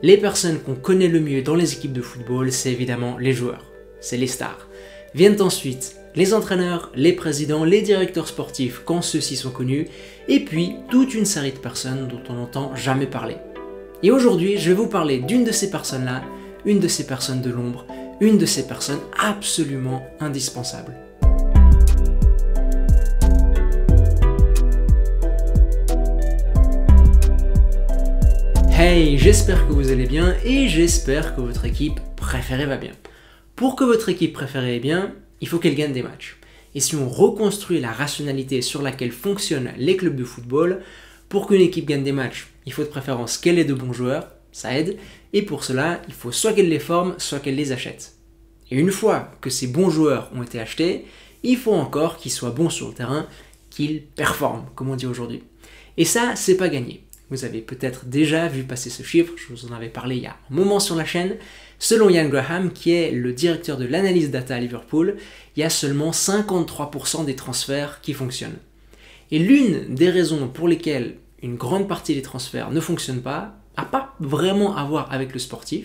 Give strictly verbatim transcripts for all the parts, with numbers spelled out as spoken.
Les personnes qu'on connaît le mieux dans les équipes de football, c'est évidemment les joueurs, c'est les stars. Viennent ensuite les entraîneurs, les présidents, les directeurs sportifs quand ceux-ci sont connus, et puis toute une série de personnes dont on n'entend jamais parler. Et aujourd'hui, je vais vous parler d'une de ces personnes-là, une de ces personnes de l'ombre, une de ces personnes absolument indispensables. Hey, j'espère que vous allez bien et j'espère que votre équipe préférée va bien. Pour que votre équipe préférée aille bien, il faut qu'elle gagne des matchs. Et si on reconstruit la rationalité sur laquelle fonctionnent les clubs de football, pour qu'une équipe gagne des matchs, il faut de préférence qu'elle ait de bons joueurs, ça aide, et pour cela, il faut soit qu'elle les forme, soit qu'elle les achète. Et une fois que ces bons joueurs ont été achetés, il faut encore qu'ils soient bons sur le terrain, qu'ils performent, comme on dit aujourd'hui. Et ça, c'est pas gagné. Vous avez peut-être déjà vu passer ce chiffre, je vous en avais parlé il y a un moment sur la chaîne. Selon Ian Graham, qui est le directeur de l'analyse data à Liverpool, il y a seulement cinquante-trois pour cent des transferts qui fonctionnent. Et l'une des raisons pour lesquelles une grande partie des transferts ne fonctionnent pas, n'a pas vraiment à voir avec le sportif,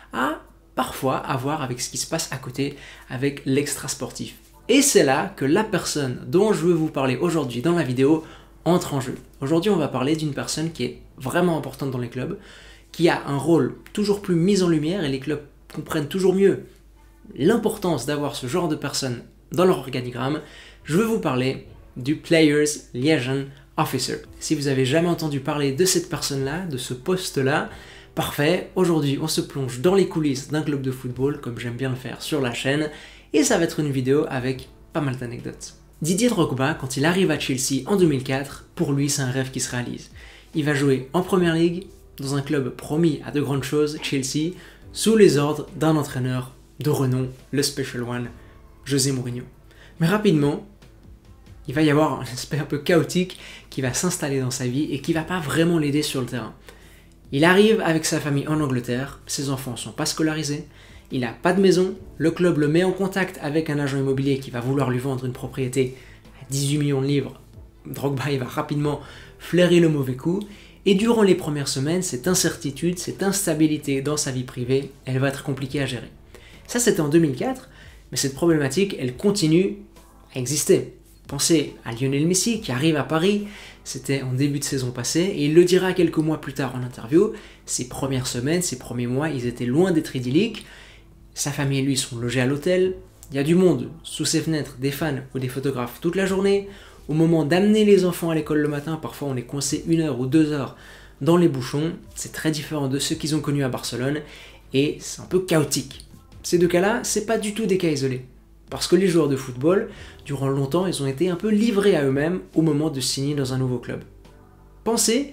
a parfois à voir avec ce qui se passe à côté, avec l'extra-sportif. Et c'est là que la personne dont je veux vous parler aujourd'hui dans la vidéo entre en jeu. Aujourd'hui, on va parler d'une personne qui est vraiment importante dans les clubs, qui a un rôle toujours plus mis en lumière et les clubs comprennent toujours mieux l'importance d'avoir ce genre de personnes dans leur organigramme. Je veux vous parler du Players Liaison Officer. Si vous avez jamais entendu parler de cette personne-là, de ce poste-là, parfait. Aujourd'hui, on se plonge dans les coulisses d'un club de football, comme j'aime bien le faire sur la chaîne, et ça va être une vidéo avec pas mal d'anecdotes. Didier Drogba, quand il arrive à Chelsea en deux mille quatre, pour lui c'est un rêve qui se réalise. Il va jouer en Premier League, dans un club promis à de grandes choses, Chelsea, sous les ordres d'un entraîneur de renom, le Special One, José Mourinho. Mais rapidement, il va y avoir un aspect un peu chaotique qui va s'installer dans sa vie et qui va pas vraiment l'aider sur le terrain. Il arrive avec sa famille en Angleterre, ses enfants sont pas scolarisés, il n'a pas de maison, le club le met en contact avec un agent immobilier qui va vouloir lui vendre une propriété à dix-huit millions de livres. Drogba il va rapidement flairer le mauvais coup et durant les premières semaines, cette incertitude, cette instabilité dans sa vie privée, elle va être compliquée à gérer. Ça c'était en deux mille quatre, mais cette problématique elle continue à exister. Pensez à Lionel Messi qui arrive à Paris, c'était en début de saison passée, et il le dira quelques mois plus tard en interview, ses premières semaines, ses premiers mois, ils étaient loin d'être idylliques. Sa famille et lui sont logés à l'hôtel, il y a du monde sous ses fenêtres, des fans ou des photographes toute la journée. Au moment d'amener les enfants à l'école le matin, parfois on est coincé une heure ou deux heures dans les bouchons. C'est très différent de ceux qu'ils ont connus à Barcelone et c'est un peu chaotique. Ces deux cas-là, c'est pas du tout des cas isolés. Parce que les joueurs de football, durant longtemps, ils ont été un peu livrés à eux-mêmes au moment de signer dans un nouveau club. Pensez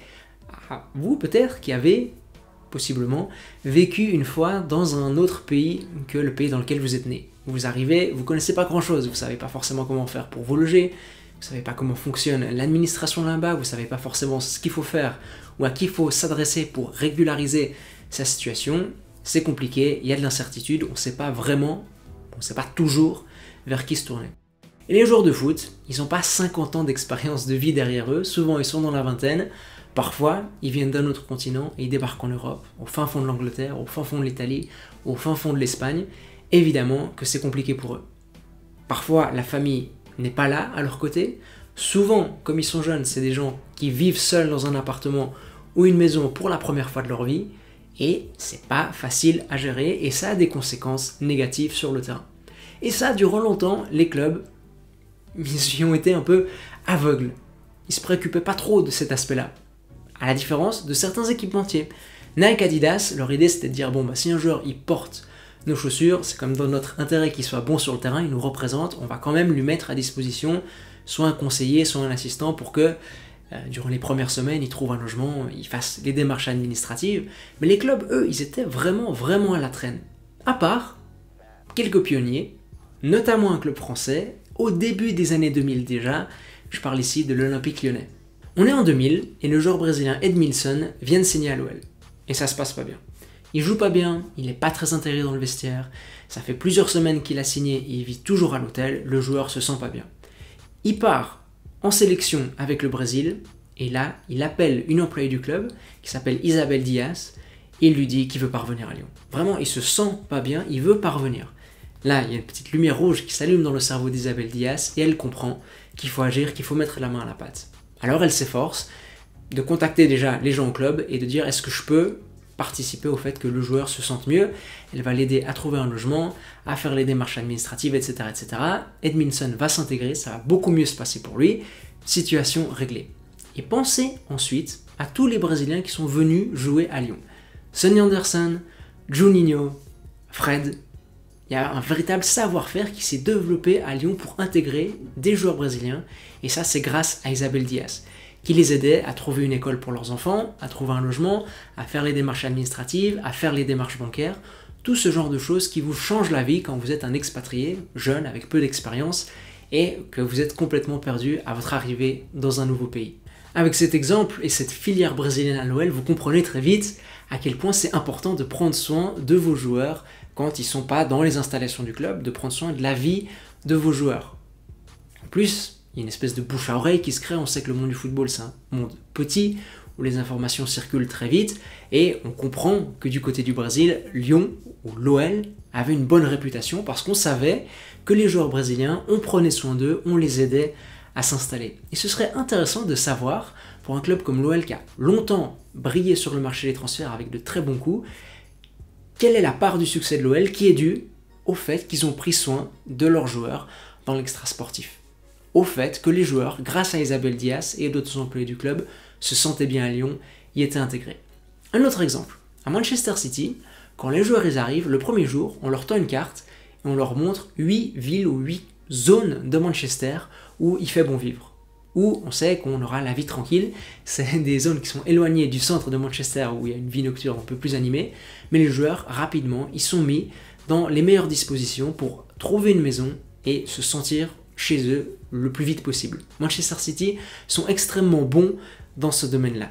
à vous peut-être qui avez possiblement vécu une fois dans un autre pays que le pays dans lequel vous êtes né. Vous arrivez, vous connaissez pas grand-chose, vous savez pas forcément comment faire pour vous loger, vous savez pas comment fonctionne l'administration là-bas, vous savez pas forcément ce qu'il faut faire ou à qui il faut s'adresser pour régulariser sa situation. C'est compliqué, il y a de l'incertitude, on sait pas vraiment, on sait pas toujours vers qui se tourner. Et les joueurs de foot, ils n'ont pas cinquante ans d'expérience de vie derrière eux, souvent ils sont dans la vingtaine. Parfois, ils viennent d'un autre continent et ils débarquent en Europe, au fin fond de l'Angleterre, au fin fond de l'Italie, au fin fond de l'Espagne. Évidemment que c'est compliqué pour eux. Parfois, la famille n'est pas là à leur côté. Souvent, comme ils sont jeunes, c'est des gens qui vivent seuls dans un appartement ou une maison pour la première fois de leur vie. Et c'est pas facile à gérer et ça a des conséquences négatives sur le terrain. Et ça, durant longtemps, les clubs, ils y ont été un peu aveugles. Ils se préoccupaient pas trop de cet aspect-là. À la différence de certains équipementiers. Nike, Adidas, leur idée c'était de dire bon bah si un joueur il porte nos chaussures, c'est comme dans notre intérêt qu'il soit bon sur le terrain, il nous représente, on va quand même lui mettre à disposition soit un conseiller, soit un assistant pour que euh, durant les premières semaines il trouve un logement, il fasse les démarches administratives. Mais les clubs, eux, ils étaient vraiment vraiment à la traîne. À part quelques pionniers, notamment un club français, au début des années deux mille déjà, je parle ici de l'Olympique Lyonnais. On est en deux mille et le joueur brésilien Edmilson vient de signer à l'O L. Et ça se passe pas bien. Il joue pas bien, il est pas très intégré dans le vestiaire, ça fait plusieurs semaines qu'il a signé et il vit toujours à l'hôtel, le joueur se sent pas bien. Il part en sélection avec le Brésil et là, il appelle une employée du club qui s'appelle Isabelle Dias il lui dit qu'il veut pas revenir à Lyon. Vraiment, il se sent pas bien, il veut pas revenir. Là, il y a une petite lumière rouge qui s'allume dans le cerveau d'Isabelle Díaz et elle comprend qu'il faut agir, qu'il faut mettre la main à la pâte. Alors elle s'efforce de contacter déjà les gens au club et de dire est-ce que je peux participer au fait que le joueur se sente mieux. Elle va l'aider à trouver un logement, à faire les démarches administratives, et cetera et cetera. Edmilson va s'intégrer, ça va beaucoup mieux se passer pour lui. Situation réglée. Et pensez ensuite à tous les Brésiliens qui sont venus jouer à Lyon. Sonny Anderson, Juninho, Fred. Il y a un véritable savoir-faire qui s'est développé à Lyon pour intégrer des joueurs brésiliens. Et ça, c'est grâce à Isabelle Díaz, qui les aidait à trouver une école pour leurs enfants, à trouver un logement, à faire les démarches administratives, à faire les démarches bancaires. Tout ce genre de choses qui vous changent la vie quand vous êtes un expatrié, jeune, avec peu d'expérience, et que vous êtes complètement perdu à votre arrivée dans un nouveau pays. Avec cet exemple et cette filière brésilienne à l'O L, vous comprenez très vite à quel point c'est important de prendre soin de vos joueurs quand ils ne sont pas dans les installations du club, de prendre soin de la vie de vos joueurs. En plus, il y a une espèce de bouche à oreille qui se crée. On sait que le monde du football, c'est un monde petit, où les informations circulent très vite, et on comprend que du côté du Brésil, Lyon, ou l'O L, avait une bonne réputation parce qu'on savait que les joueurs brésiliens, on prenait soin d'eux, on les aidait à s'installer. Et ce serait intéressant de savoir, pour un club comme l'O L qui a longtemps brillé sur le marché des transferts avec de très bons coups, quelle est la part du succès de l'O L qui est due au fait qu'ils ont pris soin de leurs joueurs dans l'extra-sportif. Au fait que les joueurs, grâce à Isabelle Díaz et d'autres employés du club, se sentaient bien à Lyon, y étaient intégrés. Un autre exemple, à Manchester City, quand les joueurs y arrivent, le premier jour, on leur tend une carte et on leur montre huit villes ou huit zones de Manchester où il fait bon vivre. Où on sait qu'on aura la vie tranquille. C'est des zones qui sont éloignées du centre de Manchester où il y a une vie nocturne un peu plus animée. Mais les joueurs, rapidement, ils sont mis dans les meilleures dispositions pour trouver une maison et se sentir chez eux le plus vite possible. Manchester City sont extrêmement bons dans ce domaine-là.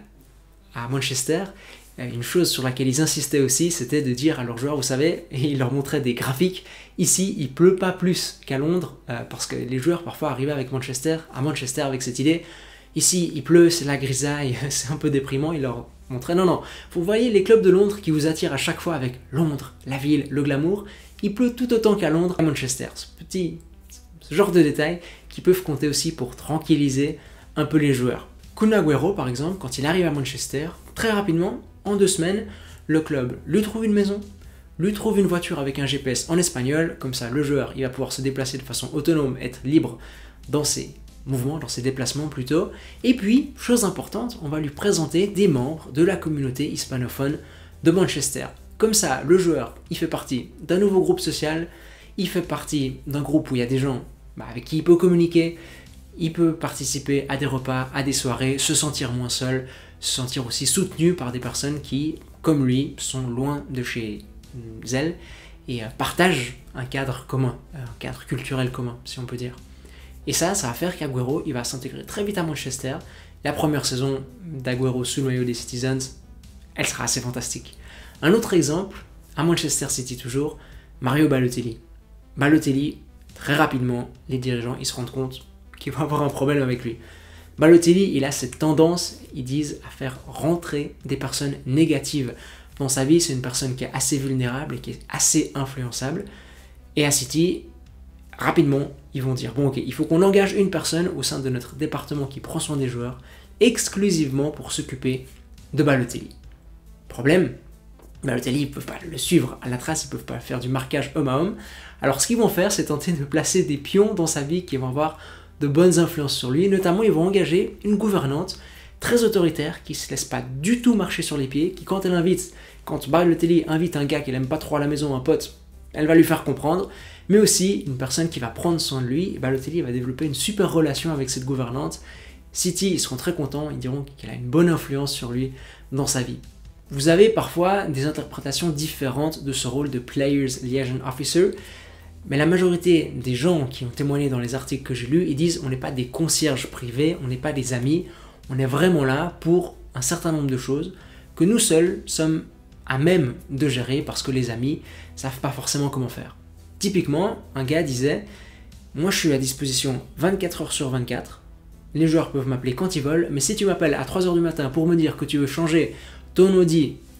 À Manchester, une chose sur laquelle ils insistaient aussi, c'était de dire à leurs joueurs, vous savez, et ils leur montraient des graphiques, ici il pleut pas plus qu'à Londres, euh, parce que les joueurs parfois arrivaient avec Manchester, à Manchester avec cette idée, ici il pleut, c'est la grisaille, c'est un peu déprimant, ils leur montraient, non non, vous voyez les clubs de Londres qui vous attirent à chaque fois avec Londres, la ville, le glamour, il pleut tout autant qu'à Londres, à Manchester, ce petit, ce genre de détails qui peuvent compter aussi pour tranquilliser un peu les joueurs. Kun Agüero par exemple, quand il arrive à Manchester, très rapidement, en deux semaines, le club lui trouve une maison, lui trouve une voiture avec un G P S en espagnol, comme ça le joueur il va pouvoir se déplacer de façon autonome, être libre dans ses mouvements, dans ses déplacements plutôt. Et puis, chose importante, on va lui présenter des membres de la communauté hispanophone de Manchester. Comme ça, le joueur, il fait partie d'un nouveau groupe social, il fait partie d'un groupe où il y a des gens bah, avec qui il peut communiquer, il peut participer à des repas, à des soirées, se sentir moins seul, se sentir aussi soutenu par des personnes qui, comme lui, sont loin de chez elles et euh, partagent un cadre commun, un cadre culturel commun, si on peut dire. Et ça, ça va faire qu'Agüero, il va s'intégrer très vite à Manchester. La première saison d'Agüero sous le maillot des Citizens, elle sera assez fantastique. Un autre exemple, à Manchester City toujours, Mario Balotelli. Balotelli, très rapidement, les dirigeants, ils se rendent compte qu'ils vont avoir un problème avec lui. Balotelli, il a cette tendance, ils disent, à faire rentrer des personnes négatives dans sa vie. C'est une personne qui est assez vulnérable et qui est assez influençable. Et à City, rapidement, ils vont dire, bon ok, il faut qu'on engage une personne au sein de notre département qui prend soin des joueurs, exclusivement pour s'occuper de Balotelli. Problème, Balotelli, ils ne peuvent pas le suivre à la trace, ils ne peuvent pas faire du marquage homme à homme. Alors ce qu'ils vont faire, c'est tenter de placer des pions dans sa vie qui vont avoir de bonnes influences sur lui. Notamment, ils vont engager une gouvernante très autoritaire qui ne se laisse pas du tout marcher sur les pieds, qui quand elle invite, quand Balotelli invite un gars qu'elle n'aime pas trop à la maison, un pote, elle va lui faire comprendre, mais aussi une personne qui va prendre soin de lui. Et Balotelli va développer une super relation avec cette gouvernante. City, ils seront très contents, ils diront qu'elle a une bonne influence sur lui dans sa vie. Vous avez parfois des interprétations différentes de ce rôle de Players Liaison Officer, mais la majorité des gens qui ont témoigné dans les articles que j'ai lus, ils disent on n'est pas des concierges privés, on n'est pas des amis, on est vraiment là pour un certain nombre de choses que nous seuls sommes à même de gérer parce que les amis ne savent pas forcément comment faire. Typiquement, un gars disait « Moi je suis à disposition vingt-quatre heures sur vingt-quatre, les joueurs peuvent m'appeler quand ils veulent, mais si tu m'appelles à trois heures du matin pour me dire que tu veux changer ton Audi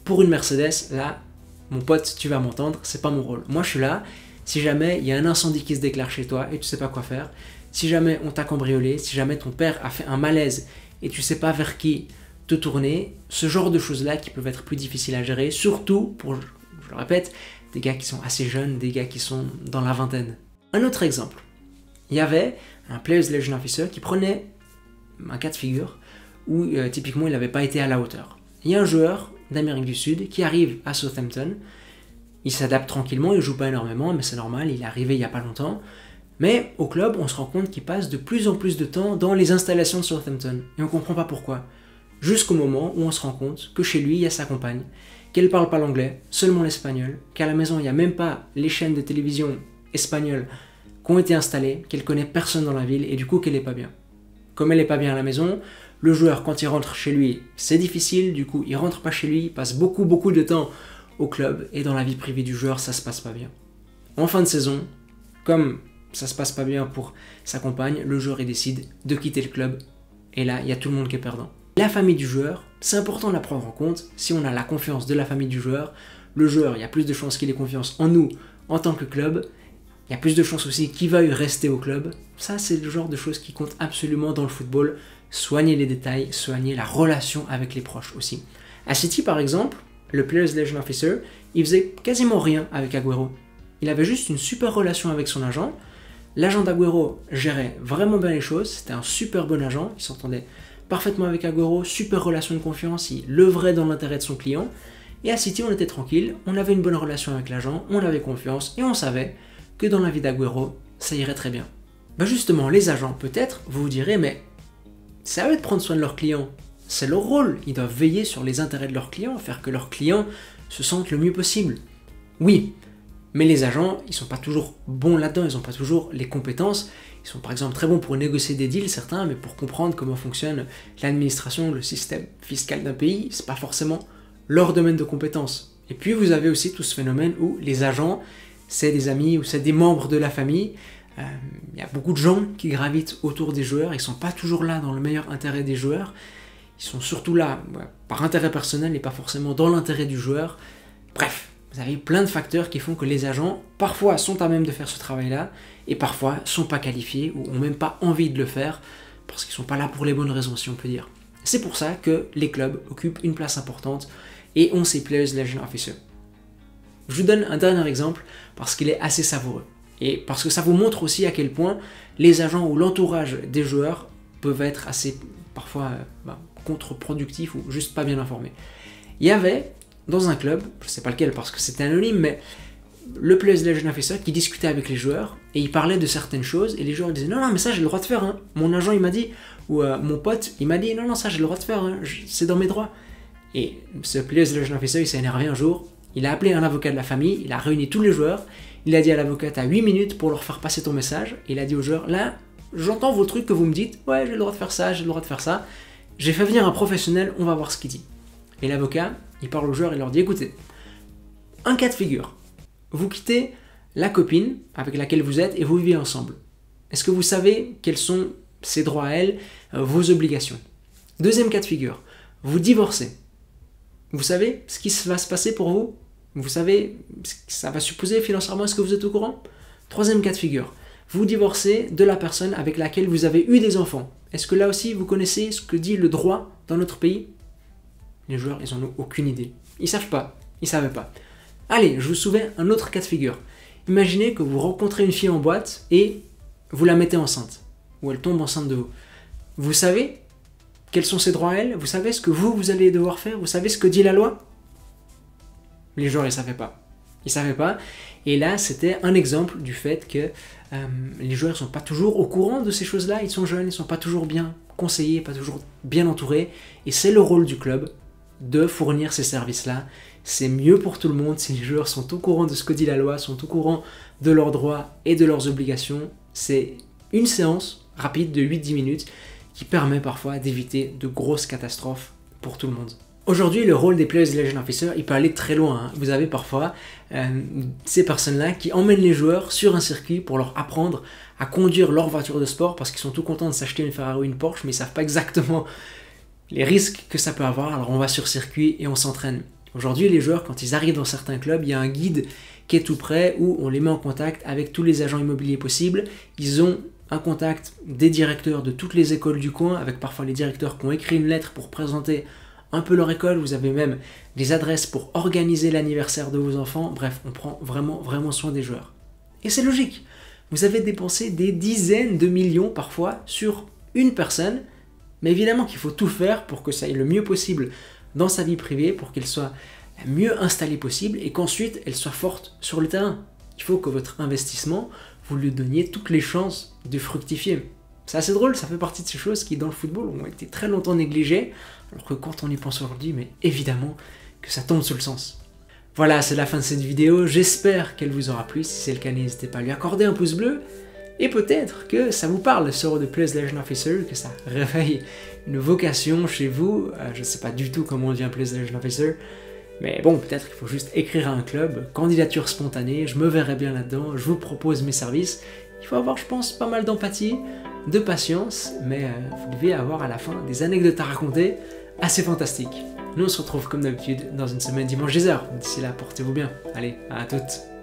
Pour une Mercedes, là, mon pote, tu vas m'entendre, c'est pas mon rôle. Moi, je suis là, si jamais il y a un incendie qui se déclare chez toi et tu sais pas quoi faire, si jamais on t'a cambriolé, si jamais ton père a fait un malaise et tu sais pas vers qui te tourner, ce genre de choses-là qui peuvent être plus difficiles à gérer, surtout pour, je le répète, des gars qui sont assez jeunes, des gars qui sont dans la vingtaine. Un autre exemple, il y avait un Players Legend Officer qui prenait un cas de figure où euh, typiquement il n'avait pas été à la hauteur. Il y a un joueur d'Amérique du Sud qui arrive à Southampton, il s'adapte tranquillement, il joue pas énormément, mais c'est normal, il est arrivé il n'y a pas longtemps. Mais au club, on se rend compte qu'il passe de plus en plus de temps dans les installations de Southampton. Et on comprend pas pourquoi. Jusqu'au moment où on se rend compte que chez lui, il y a sa compagne, qu'elle parle pas l'anglais, seulement l'espagnol, qu'à la maison, il n'y a même pas les chaînes de télévision espagnoles qui ont été installées, qu'elle connaît personne dans la ville et du coup qu'elle est pas bien. Comme elle est pas bien à la maison, le joueur, quand il rentre chez lui, c'est difficile, du coup, il rentre pas chez lui, il passe beaucoup beaucoup de temps au club et dans la vie privée du joueur, ça se passe pas bien. En fin de saison, comme ça se passe pas bien pour sa compagne, le joueur il décide de quitter le club et là, il y a tout le monde qui est perdant. La famille du joueur, c'est important de la prendre en compte. Si on a la confiance de la famille du joueur, le joueur, il y a plus de chances qu'il ait confiance en nous en tant que club. Il y a plus de chances aussi qu'il veuille rester au club. Ça, c'est le genre de choses qui comptent absolument dans le football. Soigner les détails, soigner la relation avec les proches aussi. À City, par exemple, le Players Legend Officer, il faisait quasiment rien avec Agüero. Il avait juste une super relation avec son agent. L'agent d'Agüero gérait vraiment bien les choses. C'était un super bon agent. Il s'entendait parfaitement avec Agüero, super relation de confiance. Il l'œuvrait dans l'intérêt de son client. Et à City, on était tranquille. On avait une bonne relation avec l'agent. On avait confiance. Et on savait que dans la vie d'Agüero, ça irait très bien. Ben justement, les agents, peut-être, vous vous direz, mais c'est à eux de prendre soin de leurs clients. C'est leur rôle. Ils doivent veiller sur les intérêts de leurs clients, faire que leurs clients se sentent le mieux possible. Oui, mais les agents, ils sont pas toujours bons là-dedans, ils n'ont pas toujours les compétences. Ils sont par exemple très bons pour négocier des deals, certains, mais pour comprendre comment fonctionne l'administration, le système fiscal d'un pays, c'est pas forcément leur domaine de compétences. Et puis vous avez aussi tout ce phénomène où les agents, c'est des amis ou c'est des membres de la famille. Il euh, y a beaucoup de gens qui gravitent autour des joueurs, ils sont pas toujours là dans le meilleur intérêt des joueurs. Ils sont surtout là ouais, par intérêt personnel et pas forcément dans l'intérêt du joueur. Bref, vous avez plein de facteurs qui font que les agents, parfois, sont à même de faire ce travail-là, et parfois, sont pas qualifiés ou ont même pas envie de le faire, parce qu'ils sont pas là pour les bonnes raisons, si on peut dire. C'est pour ça que les clubs occupent une place importante, et ont ces Players Legend Officer. Je vous donne un dernier exemple, parce qu'il est assez savoureux, et parce que ça vous montre aussi à quel point les agents ou l'entourage des joueurs peuvent être assez, parfois, euh, bah, contre-productifs ou juste pas bien informés. Il y avait, dans un club, je sais pas lequel parce que c'était anonyme, mais le Players Legend Officer qui discutait avec les joueurs et il parlait de certaines choses et les joueurs disaient non non mais ça j'ai le droit de faire, hein. Mon agent il m'a dit, ou euh, mon pote il m'a dit non non ça j'ai le droit de faire, hein. C'est dans mes droits. Et ce Players Legend Officer il s'est énervé un jour, il a appelé un avocat de la famille, il a réuni tous les joueurs, il a dit à l'avocat t'as huit minutes pour leur faire passer ton message, et il a dit aux joueurs là j'entends vos trucs que vous me dites, ouais j'ai le droit de faire ça, j'ai le droit de faire ça, j'ai fait venir un professionnel, on va voir ce qu'il dit. Et l'avocat, il parle aux joueurs et leur dit, écoutez, un cas de figure, vous quittez la copine avec laquelle vous êtes et vous vivez ensemble. Est-ce que vous savez quels sont ses droits à elle, euh, vos obligations? Deuxième cas de figure, vous divorcez. Vous savez ce qui va se passer pour vous? Vous savez ce que ça va supposer financièrement, est-ce que vous êtes au courant? Troisième cas de figure, vous divorcez de la personne avec laquelle vous avez eu des enfants. Est-ce que là aussi vous connaissez ce que dit le droit dans notre pays? Les joueurs, ils n'en ont aucune idée. Ils savent pas. Ils savaient pas. Allez, je vous soumets un autre cas de figure. Imaginez que vous rencontrez une fille en boîte et vous la mettez enceinte. Ou elle tombe enceinte de vous. Vous savez quels sont ses droits à elle? Vous savez ce que vous, vous allez devoir faire? Vous savez ce que dit la loi? Les joueurs, ils savaient pas. Ils savaient pas. Et là, c'était un exemple du fait que euh, les joueurs ne sont pas toujours au courant de ces choses-là. Ils sont jeunes, ils ne sont pas toujours bien conseillés, pas toujours bien entourés. Et c'est le rôle du club de fournir ces services-là. C'est mieux pour tout le monde si les joueurs sont au courant de ce que dit la loi, sont au courant de leurs droits et de leurs obligations. C'est une séance rapide de huit à dix minutes qui permet parfois d'éviter de grosses catastrophes pour tout le monde. Aujourd'hui, le rôle des Players Legend Officer, il peut aller très loin. Hein. Vous avez parfois euh, ces personnes-là qui emmènent les joueurs sur un circuit pour leur apprendre à conduire leur voiture de sport parce qu'ils sont tout contents de s'acheter une Ferrari ou une Porsche, mais ils ne savent pas exactement les risques que ça peut avoir. Alors on va sur circuit et on s'entraîne. Aujourd'hui, les joueurs, quand ils arrivent dans certains clubs, il y a un guide qui est tout prêt où on les met en contact avec tous les agents immobiliers possibles. Ils ont un contact des directeurs de toutes les écoles du coin, avec parfois les directeurs qui ont écrit une lettre pour présenter un peu leur école. Vous avez même des adresses pour organiser l'anniversaire de vos enfants. Bref, on prend vraiment, vraiment soin des joueurs. Et c'est logique. Vous avez dépensé des dizaines de millions parfois sur une personne, mais évidemment qu'il faut tout faire pour que ça aille le mieux possible dans sa vie privée, pour qu'elle soit la mieux installée possible et qu'ensuite elle soit forte sur le terrain. Il faut que votre investissement, vous lui donniez toutes les chances de fructifier. C'est assez drôle, ça fait partie de ces choses qui dans le football ont été très longtemps négligées, alors que quand on y pense aujourd'hui, mais évidemment que ça tombe sous le sens. Voilà, c'est la fin de cette vidéo, j'espère qu'elle vous aura plu. Si c'est le cas, n'hésitez pas à lui accorder un pouce bleu, et peut-être que ça vous parle ce rôle de Players Legend Officer, que ça réveille une vocation chez vous. Euh, je ne sais pas du tout comment on devient Players Legend Officer, mais bon, peut-être qu'il faut juste écrire à un club, candidature spontanée, je me verrai bien là-dedans, je vous propose mes services. Il faut avoir, je pense, pas mal d'empathie, de patience, mais euh, vous devez avoir à la fin des anecdotes à raconter assez fantastiques. Nous on se retrouve comme d'habitude dans une semaine dimanche dix heures. D'ici là, portez-vous bien. Allez, à toutes.